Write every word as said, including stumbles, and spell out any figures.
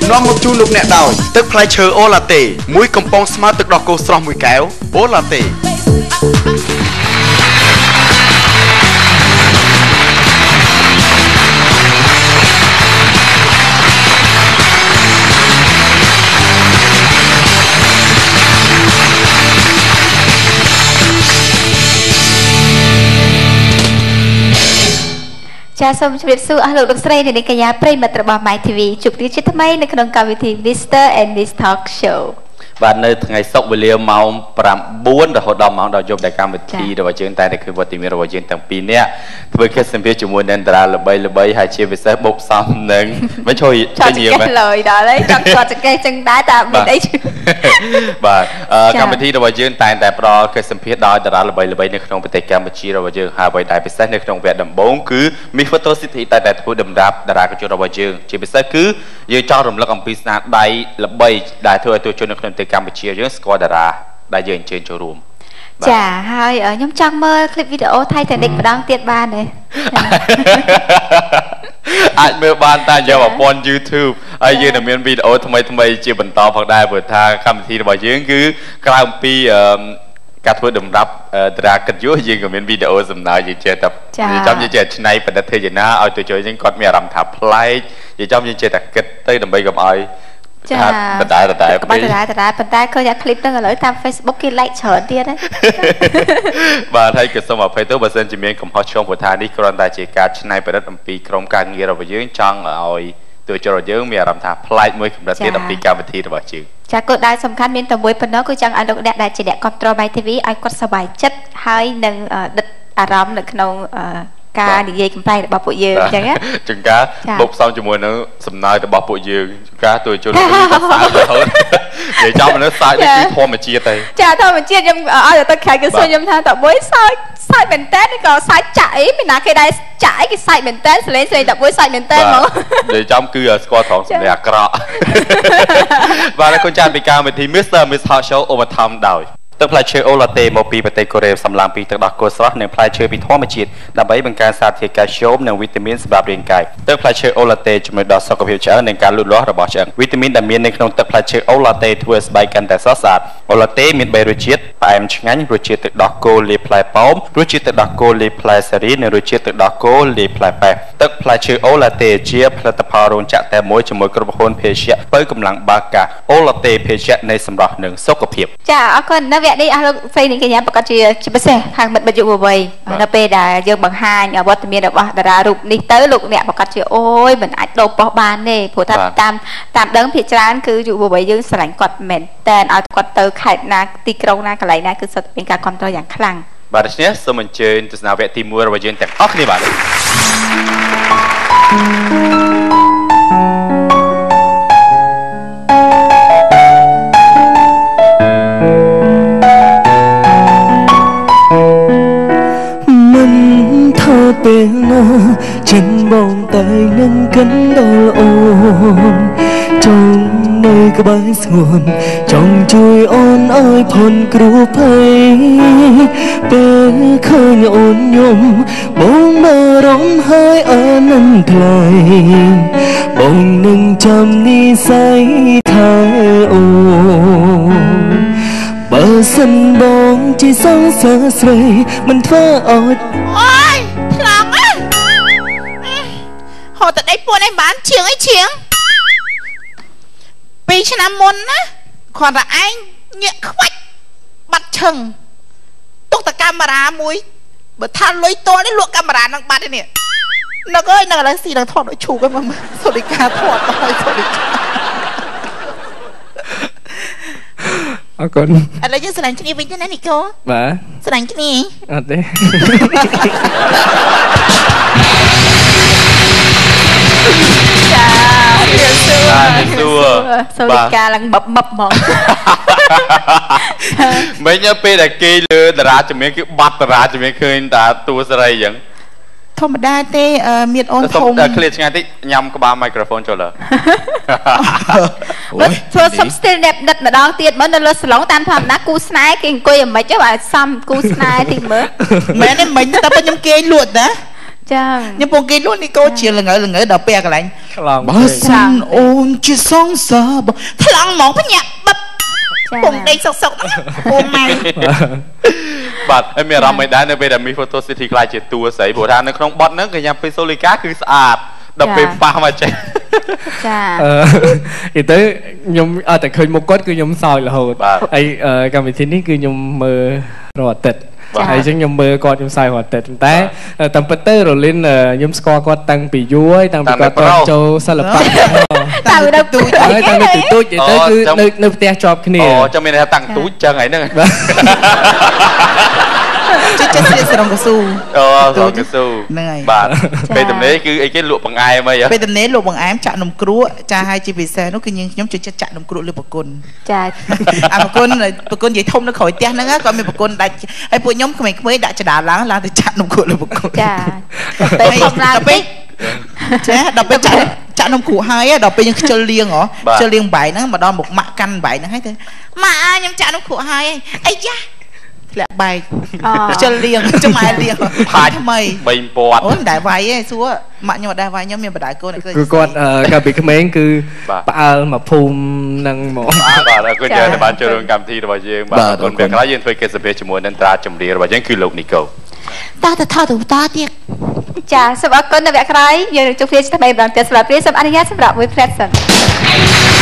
នាំមកជូនលោកអ្នកដោយទឹកផ្លែឈើអូឡាតេមួយកំប៉ុងស្មើទឹកដោះគោស្រស់មួយកែវអូឡាតេចាសូមជម្រាបសួរអស់លោកលោកស្រីអ្នកនាងកញ្ញាប្រិយមិត្តរបស់ My ធី វី ជួបគ្នាជាថ្មីនៅក្នុងកម្មវិធី Mister and Miss Talk Show បាទនៅថ្ងៃសុក្រវេលាម៉ោងប្រាំបួនរហូតដល់ម៉ោងដល់យប់ដែលកម្មវិធីរបស់យើងតែគឺវត្តមានរបស់យើងទាំងពីរនាក់ធ្វើកិច្ចសម្ភារជាមួយនឹងតារាល្បីល្បីហើយជាពិសេសបុកសំនឹងមិនជួយចេញញៀមឡើយដល់ហើយចង់គាត់ចកេះចឹងដែរតែមិនអីបាទកម្មវិធីរបស់យើងតែតែផ្ដល់កិច្ចសម្ភារដោយតារាល្បីល្បីនៅក្នុងប្រទេសកម្ពុជារបស់យើងហើយអ្វីដែលពិសេសនៅក្នុងវគ្គដំបូងគឺ Miss Photo City តែតែធ្វើដំរាប់តារាកញ្ចក់របស់យើងជាពិសេសគឺយើងចង់រំលឹកអំពីស្នាដៃល្បីដែលធ្វើឲ្យទស្សជននៅក្នុងប្រទេសកម្ពុជាយើងស្គាល់តារាដែលយើងអញ្ជើញចូលរួមចាហើយខ្ញុំចង់មើលคลิปវីដេអូ Titanic ម្ដងទៀតបានទេអាចមើលបានតាមយកប្រព័ន្ធ YouTube ហើយយើងនឹងមានវីដេអូថ្មីថ្មីជាបន្តផងដែរព្រោះថាកម្មវិធីរបស់យើងគឺក្រៅអំពីការធ្វើដំរាប់តារាកិត្តិយសយើងក៏មានវីដេអូសំណើយើងចេះតែចាំយើងចេះឆ្នៃប្រឌិតធ្វើយ៉ាងណាឲ្យទៅជួយយើងគាត់មានអារម្មណ៍ថាប្លែកយើងចាំយើងចេះតែគិតទៅដើម្បីកុំឲ្យចាដដែលដដែលដដែលដដែលប៉ុន្តែឃើញថាคลิปហ្នឹងឥឡូវតាម Facebook គេ like ច្រើនទៀតហ្នឹងបាទហើយក៏សូមអភ័យទោសបើសិនជាមានកំហុសឆ្គងព្រោះថានេះគ្រាន់តែជាការច្នៃប្រឌិតអំពីក្រុមការងាររបស់យើងចង់ឲ្យទស្សជនរបស់យើងមានអារម្មណ៍ថាប្លែកមួយកម្រិតទៀតអំពីកម្មវិធីរបស់យើងចាគោលដៅសំខាន់មានតែមួយប៉ុណ្ណោះគឺចង់ឲ្យលោកអ្នកដែលជាអ្នកគ្រប់គ្រង My ធី វី ឲ្យគាត់សប្បាយចិត្តហើយនឹងដិតអារម្មណ៍នៅក្នុងការនិយាយកំ pl ែងរបស់ពួកយើងអញ្ចឹងណាចង្ការបុកផ្សំជាមួយនឹងសំណើរបស់ពួកយើងចង្ការទួយជុលទៅសាច់រហូតនិយាយចំនៅសាច់នេះគឺធម្មជាតិទេចាធម្មជាតិខ្ញុំឲ្យទៅខែគឺសួរខ្ញុំថាតើមួយសាច់សាច់មែនតើក៏សាច់ចាក់អីមានណាគេដែរចាក់អីគេសាច់មែនតើសលេងសលេងតើមួយសាច់មែនតើហ្មងនិយាយចំគឺស្គាល់ត្រង់សម្លេងអាក្រក់បាទគុណចាស់ពីកម្មវិធី Mister Miss Talk Show ឧបត្ថម្ភដោយទឹកផ្លែឈើអូឡាតេមកពីប្រទេសកូរ៉េសំឡាងពីទឹកដោះគោស្រស់និងផ្លែឈើពីធម្មជាតិដើម្បីបង្កើនសារធាតុកាល់ស្យូមនិងវីតាមីនសម្រាប់រាងកាយទឹកផ្លែឈើអូឡាតេជំនួយដល់សុខភាពឆ្អឹងនិងការលូតលាស់របស់ឆ្អឹងវីតាមីនដែលមាននៅក្នុងទឹកផ្លែឈើអូឡាតេធ្វើឲ្យស្បែកកាន់តែស្រស់ស្អាតអូឡាតេមានបីរសជាតិផ្អែមឆ្ងាញ់រសជាតិទឹកដោះគោលាយផ្លែប៉ោមរសជាតិទឹកដោះគោលាយផ្លែសេរីនិងរសជាតិទឹកដោះគោលាយផ្លែប៉េះទឹកផ្លែឈើអូឡាតេជាផលិតផលរោងចក្រតែមួយជាមួយក្រុមហ៊ុនភេសជ្ជៈបើកម្លាំងបាកាអូឡាតេភេសជ្ជៈនៃសម្រស់និងសុខភាពចាអរគុណនៅវគ្គនេះអស់លោកស្រីនាងកញ្ញាប្រកាសជាជាពិសេសខាងមិត្តមិត្តយុវវ័យនៅពេលដែលយើងបង្ហាញវត្តមានរបស់តារារូបនេះទៅលោកអ្នកប្រកាសជាអូយមិនអាចដូរប៉ោះបានទេព្រោះថាតាមតាមដឹងភាគច្រើនគឺយុវវ័យយើងស្រឡាញ់គាត់មែនតែឲ្យគាត់ទៅខេត្តណាទីក្រុងណាកន្លែងណាគឺសុទ្ធតែមានការគ្រប់គ្រងយ៉ាងខ្លាំងបាទដូច្នេះសូមអញ្ជើញទស្សនាវគ្គទីមួយរបស់យើងទាំងអស់គ្នាបាទពេលណាចិនបងតែនឹងកិនដល់អូនចង់នៅក្បែរស្ងួនចង់ជួយអូនឲ្យផុនគ្រោះភ័យពេលឃើញអូនខ្ញុំបងបារម្ភហើយអានន្ទថ្លៃបងនឹងចាំនិស័យថាអូនបើសិនបងជាសង្សារស្រីមិនធ្វើឲ្យអូយថ្លង់អើហត់តែដៃពួនឯងបានជាងអីជាងពីរឆ្នាំមុនណាគ្រាន់តែឯងញាក់ខ្វាច់បាត់ឈឹងទុកតែកាមេរ៉ាមួយបើថាលុយតនេះលក់កាមេរ៉ានឹងបាត់ទេនេះនឹកអើយនឹកឥឡូវស៊ីនឹងថតដូចឈូកហ្នឹងមកសូរិកាថតទៅសូរិកាអរគុណឥឡូវយើងស្រឡាញ់គ្នាវិញទៅណានីកូបាទស្រឡាញ់គ្នាអត់ទេចារៀបសួររៀបសួរសូរិកាឡើងបបបហ្មងមិញពេលដែលគេលើតារាជំនាញគឺបាត់តារាជំនាញឃើញតាតួសេរីអញ្ចឹងធម្មតាទេមានអូនធំឃ្លាតឆ្ងាយតិចញ៉ាំក្បាលមីក្រូហ្វូនចូលលើមើលធ្វើសុំ still អ្នកដិតម្ដងទៀតមើលនៅលើសាឡុងតាមធម្មតាគូស្នេហ៍គេអង្គុយអាម៉េចទៅបើសំគូស្នេហ៍ទីមើលមែនទេមិញតែខ្ញុំគេងលក់ណាចាខ្ញុំពងគេលក់នេះកោជាល្ងើល្ងើដល់ពេលកន្លែងខ្លាំងបើសិនអូនជាសងសាបងថ្លង់ហ្មងភ្ញាក់បិទពងដេកសុកសុកអូម៉ៅបាទហើយមានអារម្មណ៍មិនដែរនៅពេលដែលមី Photo City ខ្លាចជាតួស្រីព្រោះថានៅក្នុងបទហ្នឹងកញ្ញាពេសូលីកាគឺស្អាតដល់ពេលប៉ះមកចេះចាអឺទៅខ្ញុំអត់តែឃើញមុខគាត់គឺខ្ញុំសោយរហូតហើយកម្មវិធីនេះគឺខ្ញុំមើលរាល់អាទិត្យហើយអញ្ចឹងខ្ញុំមើលគាត់ខ្ញុំសើចរាល់អាទិត្យតែតាមពិតទៅរលីនខ្ញុំស្គាល់គាត់តាំងពីយូរហើយតាំងពីគាត់ចូលសិល្បៈតាំងនៅទូចហើយតាំងពីទូចទៅគឺនៅនៅផ្ទះជាប់គ្នាអូចាំមានថាតាំងទូចចឹងហើយហ្នឹងចិត្តចិត្តស្រងកស៊ូអូស្រងកស៊ូហ្នឹងហើយបាទពេលទំនេរគឺអីគេលក់បង្អែមអីពេលទំនេរលក់បង្អែមចាក់នំគ្រក់ចាហើយជាពិសេសនោះគឺខ្ញុំចូលចិត្តចាក់នំគ្រក់លើប្រគុណចាអាប្រគុណប្រគុណនិយាយធំនៅក្រោយផ្ទះហ្នឹងគាត់មានប្រគុណដាច់ហើយពួកខ្ញុំក្មេងៗដាក់ចដាឡើងឡើងទៅចាក់នំគ្រក់លើប្រគុណចាពេលធំឡើងពេកចាដល់ពេលចាក់ចាក់នំគ្រក់ហើយដល់ពេលយើងខ្ជិលលៀងហ៎ខ្ជិលលៀងបាយហ្នឹងមកដល់មុខម៉ាក់កាន់បាយហ្នឹងហើយទៅម៉ាក់ខ្ញុំចាក់នំគ្រក់ហើយអីយ៉ាធ្លាក់បែកខ្ជិលលៀងចំម៉ែលៀងផាច់ថ្មីបីពាត់អូមិនដែរវាយទេសួរម៉ាក់ខ្ញុំអត់ដែរវាយខ្ញុំមានបដាកូនគឺគាត់កាលពីក្មេងគឺផ្អើលមកភូមិនឹងមកបាទអរគុណច្រើនបានចូលរួមកម្មវិធីរបស់យើងបាទអរគុណពេលខ្លះយើងធ្វើកិច្ចសភាជាមួយនឹងតារាចម្រៀងរបស់យើងគឺលោកនីកូតើទៅថតទៅតទៀតចាសូមអរគុណនៅវគ្គក្រោយយើងនឹងជួបគ្នាថ្មីម្ដងទៀតសម្រាប់ព្រាសូមអនុញ្ញាតសម្រាប់មួយផ្លែសិន